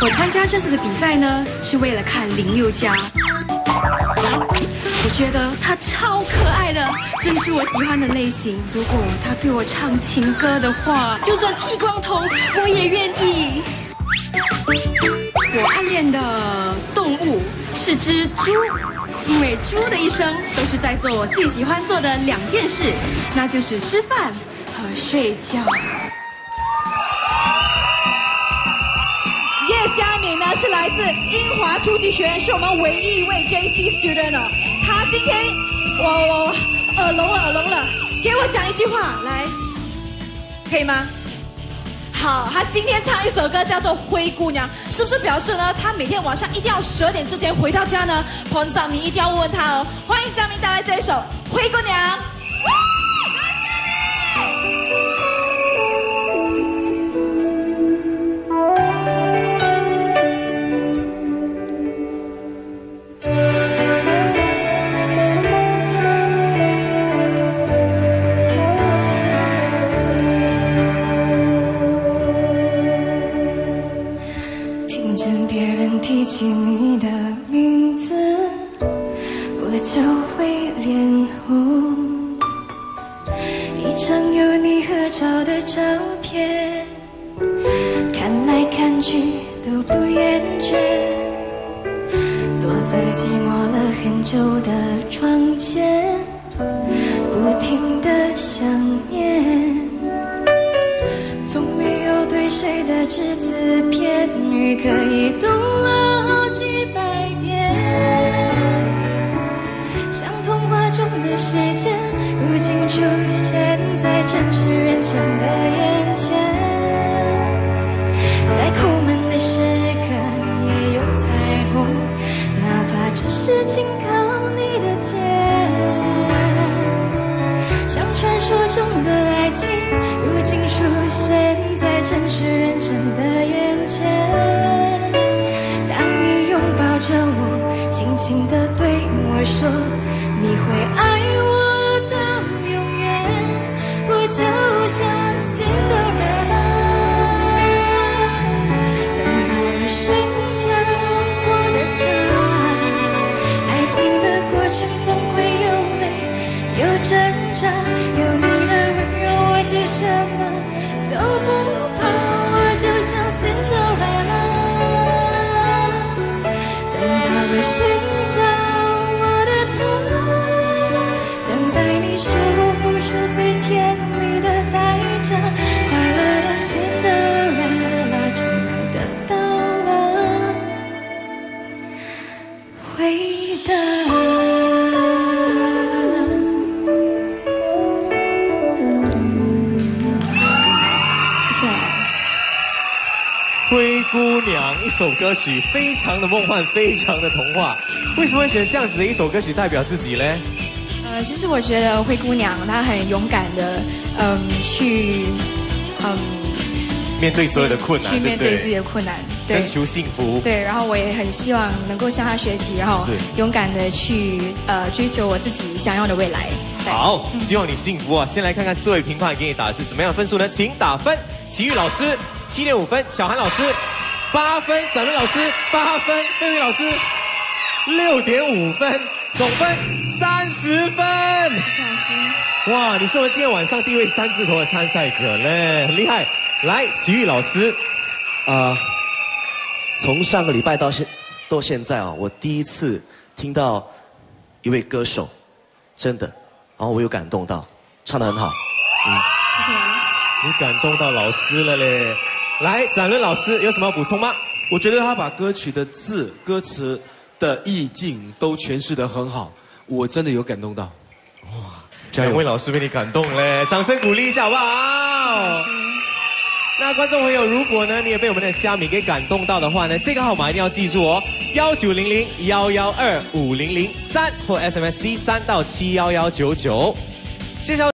我参加这次的比赛呢，是为了看06家。我觉得他超可爱的，正是我喜欢的类型。如果他对我唱情歌的话，就算剃光头我也愿意。我暗恋的动物是只猪，因为猪的一生都是在做我最喜欢做的2件事，那就是吃饭和睡觉。 叶佳敏呢是来自英华初级学院，是我们唯一一位 JC student 哦。他今天我耳聋了，给我讲一句话来，可以吗？好，他今天唱一首歌叫做《灰姑娘》，是不是表示呢？他每天晚上一定要12点之前回到家呢？彭总，你一定要问他哦。欢迎佳明带来这一首《灰姑娘》。 听见别人提起你的名字，我就会脸红。一张有你合照的照片，看来看去都不厌倦。坐在寂寞了很久的窗前，不停地想念。从没有对谁的只字片语可以动了好几百遍，像童话中的世界，如今出现在真实人生的眼前。在苦闷的时刻也有彩虹，哪怕这事情靠你的肩，像传说中的爱情，如今出现在真实人生的眼前。当你拥抱着我，轻轻地对我说，你会爱我到永远，我就像 Cinderella， 等到了寻找我的他。爱情的过程总会有泪有挣扎，有你的温柔，我就什么都不怕，我就像 Cinderella， 等到了寻找我的他，等待你是我付出最甜蜜的代价，快乐的 Cinderella 真的得到了回答。 灰姑娘一首歌曲，非常的梦幻，非常的童话。为什么会选这样子的一首歌曲代表自己呢？ 其实我觉得灰姑娘她很勇敢的，去面对所有的困难， 去面对自己的困难， 征求幸福。 对，然后我也很希望能够向她学习，然后勇敢的去追求我自己想要的未来。 好，希望你幸福啊！先来看看4位评判给你打的是怎么样的分数呢？请打分。齐豫老师7.5分，小韩老师8分，展伦老师8分，贝贝老师6.5分，总分30分。 谢谢老师。 哇，你是我们今天晚上第一位3字头的参赛者嘞，很厉害。来，齐豫老师， 从上个礼拜到现在啊，我第一次听到一位歌手，真的，然后我有感动到，唱得很好。 谢谢。 你感动到老师了嘞。来，展伦老师有什么要补充吗？ 我觉得他把歌曲的字、歌词的意境都诠释得很好，我真的有感动到。哇，加油！ 两位老师被你感动嘞，掌声鼓励一下好不好？那观众朋友，如果呢你也被我们的佳敏给感动到的话呢，这个号码一定要记住哦，190011250003或 SMS C3到71199。介绍。